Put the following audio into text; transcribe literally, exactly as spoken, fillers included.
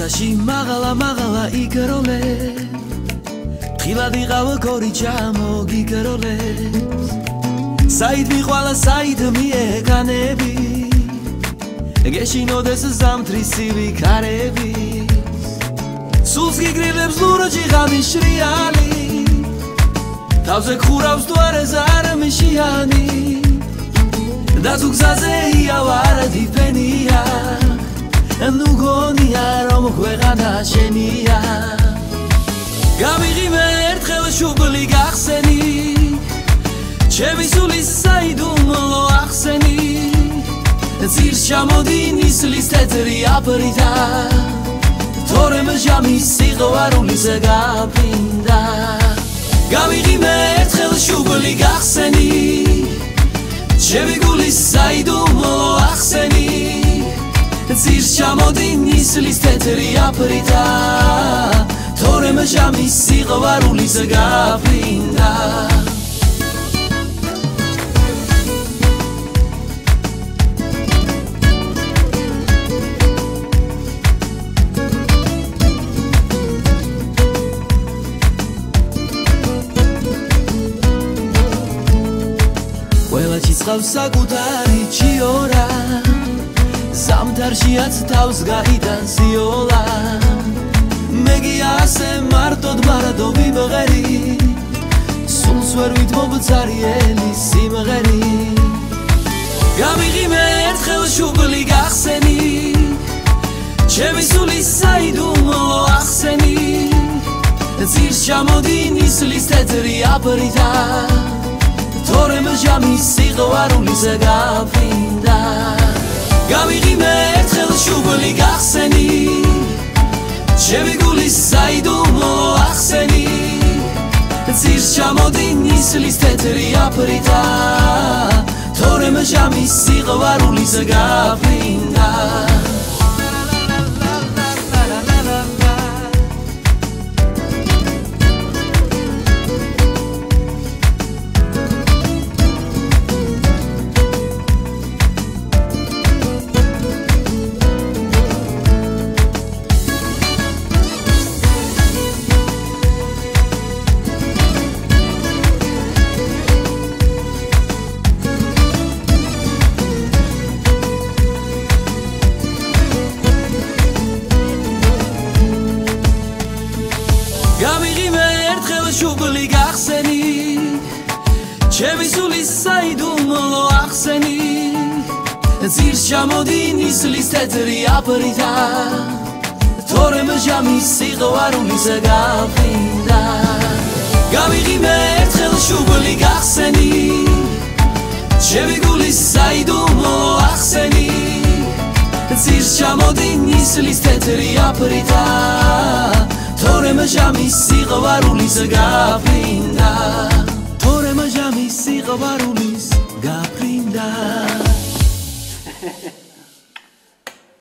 Lasciaci magala magala i carole Khila di gawa kori chamo gi carole Said mi khala said mi e kanebi Geshino des zamtri sivi karebi Sulski grilebs lura ji gami shriali Tavze khuravs duare zar mishiani Da zugzaze iawara di penia Nu gonia rom khwegana shenia Gamighi mertkhel shubli gakhseni Chemi suli saidum lo akhseni Zir shamodin islis tetri aprita Tore mjami sigwaruli zagapinda Gamighi mertkhel shubli gakhseni Chemi guli saidum lo akhseni Zir shamodin islis tetri aprita Tore mjami sigwaruli zagapinda Ყველა ჩიცხავს საკუთარი ჩიორა ზამთარშიაც თავს გაიტანს იოლა მე კი ასე მარტოდ მარადო ვიმღერი სულს ვერ ვითმობცარიელი სიმღერი გამიღიმე ერთხელ შუბლი გახსენი ჩემი სულის საიდუმლო ახსენი ძირს ჩამოდი ნისლის თეთრი აპრიტა Tore mjami sigwaruli zagapinda Gamighi mertkhel shubli gakhseni Chemi guli saidum lo akhseni Zir shamodin islis tetri aprita Tore mjami sigwaruli zagapinda Gamighi mertkhel shubli gakhseni Chemi sulis saidum lo akhseni Zir shamodin islis tetri aprita Tore mjami sigwaruli zagapinda Gamighi mertkhel shubli gakhseni Chemi gulis saidum lo akhseni Zir shamodin islis tetri aprita Tore mjami sigwaruli zagapinda Tore mjami sigwaruli zagapinda